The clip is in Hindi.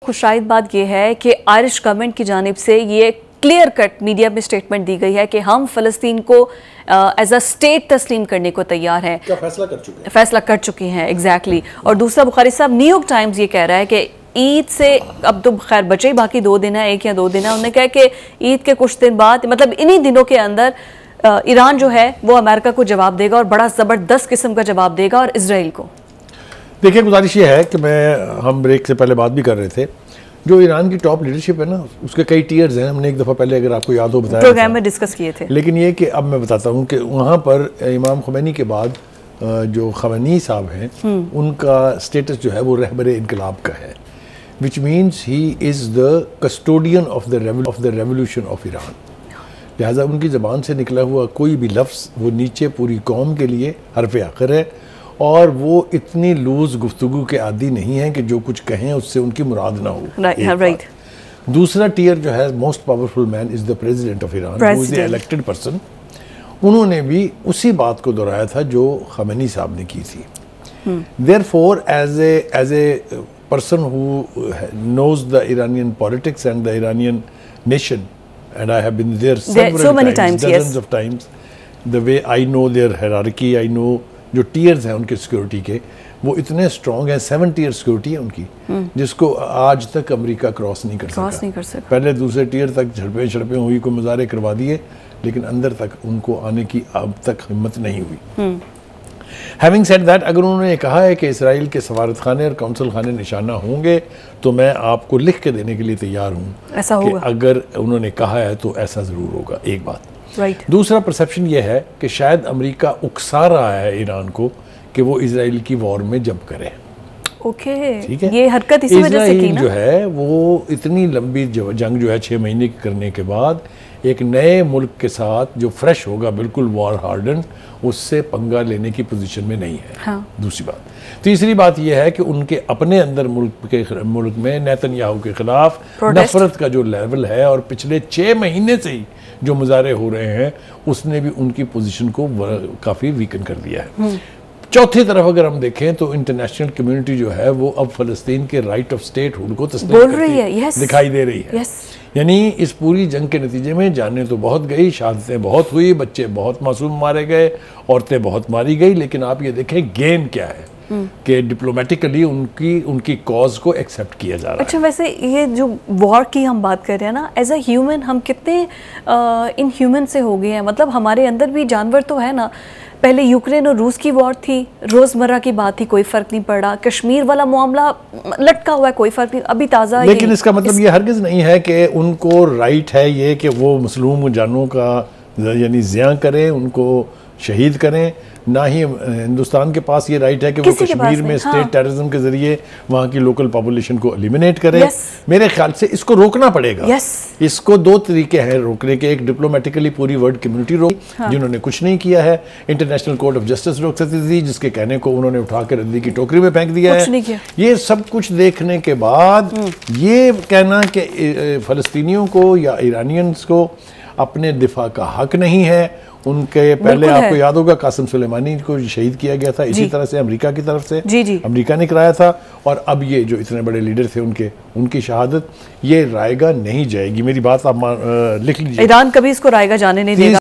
खुशाइद बात यह है कि आयरिश गवर्नमेंट की जानिब से ये क्लियर कट मीडिया में स्टेटमेंट दी गई है कि हम फ़लस्तीन को एज अ स्टेट तस्लीम करने को तैयार हैं। क्या फैसला कर चुके हैं एग्जैक्टली। और दूसरा बुखारी साहब, न्यूयॉर्क टाइम्स ये कह रहा है कि ईद से अब तो खैर बचे ही बाकी 2 दिन है, 1 या 2 दिन है। उन्होंने कहा कि ईद के कुछ दिन बाद, मतलब इन्हीं दिनों के अंदर ईरान जो है वो अमेरिका को जवाब देगा और बड़ा ज़बरदस्त किस्म का जवाब देगा और इसराइल को। देखिए, गुजारिश ये है कि हम ब्रेक से पहले बात भी कर रहे थे, जो ईरान की टॉप लीडरशिप है ना, उसके कई टीयर्स हैं। हमने एक दफ़ा पहले, अगर आपको याद हो, बताया प्रोग्राम में डिस्कस किए थे। लेकिन ये कि अब मैं बताता हूँ कि वहाँ पर इमाम खुमैनी के बाद जो खमैनी साहब हैं, उनका स्टेटस जो है वो रहबर इनकलाब का है, which means he is the custodian of the revolution of Iran. लिहाजा उनकी ज़बान से निकला हुआ कोई भी लफ्ज़ वो नीचे पूरी कौम के लिए हरफ आखिर है, और वो इतनी लूज गुफ्तगू के आदी नहीं है कि जो कुछ कहें उससे उनकी मुराद ना हो। राइट। दूसरा टियर जो है, most powerful man is the president of Iran, who is the elected person. उन्होंने भी उसी बात को दोहराया था जो खमैनी साहब ने की थी। Therefore as a person who knows the Iranian politics and the Iranian nation, and I have been there so many times, dozens of times, the way I know their hierarchy, I know जो टीयर्स हैं उनके सिक्योरिटी के, वो इतने स्ट्रॉन्ग हैं। 7 टीयर सिक्योरिटी है उनकी, जिसको आज तक अमेरिका क्रॉस नहीं कर सका। पहले दूसरे टीयर तक झड़पें हुई, को मुजाहरे करवा दिए, लेकिन अंदर तक उनको आने की अब तक हिम्मत नहीं हुई। हैविंग सेड दैट, अगर उन्होंने कहा है कि इसराइल के सफारत खाने और कौंसल खाने निशाना होंगे, तो मैं आपको लिख के देने के लिए तैयार हूँ कि अगर उन्होंने कहा है तो ऐसा ज़रूर होगा। एक बात। दूसरा परसेप्शन ये है कि शायद अमेरिका उकसा रहा है ईरान को कि वो इसराइल की वॉर में जंप करे। ठीक है, ये हरकत इसी वजह से की ना? जो है वो इतनी लंबी जंग जो है 6 महीने की करने के बाद एक नए मुल्क के साथ जो फ्रेश होगा, बिल्कुल वॉर हार्डन, उससे पंगा लेने की पोजीशन में नहीं है। हाँ। दूसरी बात। तीसरी बात यह है कि उनके अपने अंदर मुल्क में नेतन्याहू के खिलाफ नफरत का जो लेवल है, और पिछले 6 महीने से ही जो मुजाहरे हो रहे हैं, उसने भी उनकी पोजीशन को काफ़ी वीकन कर दिया है। चौथी तरफ अगर हम देखें तो इंटरनेशनल कम्युनिटी जो है वो अब फ़लस्तीन के राइट ऑफ स्टेट हुड को तस्लीम करती दिखाई दे रही है। यानी इस पूरी जंग के नतीजे में जाने तो बहुत गई, शहादतें बहुत हुई, बच्चे बहुत मासूम मारे गए, औरतें बहुत मारी गई, लेकिन आप ये देखें गेन क्या है कि डिप्लोमेटिकली उनकी कॉज को एक्सेप्ट किया जा रहा है। अच्छा, वैसे ये जो वॉर की हम बात कर रहे हैं ना, एज अ ह्यूमन हम कितने इन ह्यूमन से हो गए हैं। मतलब हमारे अंदर भी जानवर तो है ना। पहले यूक्रेन और रूस की वॉर थी, रोज़मर्रा की बात थी, कोई फ़र्क नहीं पड़ा। कश्मीर वाला मामला लटका हुआ है, कोई फ़र्क नहीं, अभी ताज़ा। लेकिन इसका मतलब ये हरगिज़ नहीं है कि उनको राइट है ये कि वो मसलूम जानों का यानी ज़िया करें, उनको शहीद करें। ना ही हिंदुस्तान के पास ये राइट है कि वो कश्मीर में स्टेट टेररिज्म के जरिए वहाँ की लोकल पॉपुलेशन को एलिमिनेट करे। मेरे ख्याल से इसको रोकना पड़ेगा। इसको 2 तरीके हैं रोकने के। एक, डिप्लोमेटिकली पूरी वर्ल्ड कम्युनिटी रोक, जिन्होंने कुछ नहीं किया है। इंटरनेशनल कोर्ट ऑफ जस्टिस रोक सकती थी, जिसके कहने को उन्होंने उठा के रद्दी की टोकरी में फेंक दिया है। ये सब कुछ देखने के बाद ये कहना कि फ़लस्तीनियों को या ईरानियंस को अपने दिफा का हक नहीं है। उनके पहले आपको याद होगा कासिम सुलेमानी को शहीद किया गया था इसी तरह से अमेरिका की तरफ से। अमेरिका ने कराया था, और अब ये जो इतने बड़े लीडर थे उनकी शहादत ये रायगा नहीं जाएगी। मेरी बात आप लिख लीजिए। ईरान कभी इसको रायगा जाने नहीं देगा।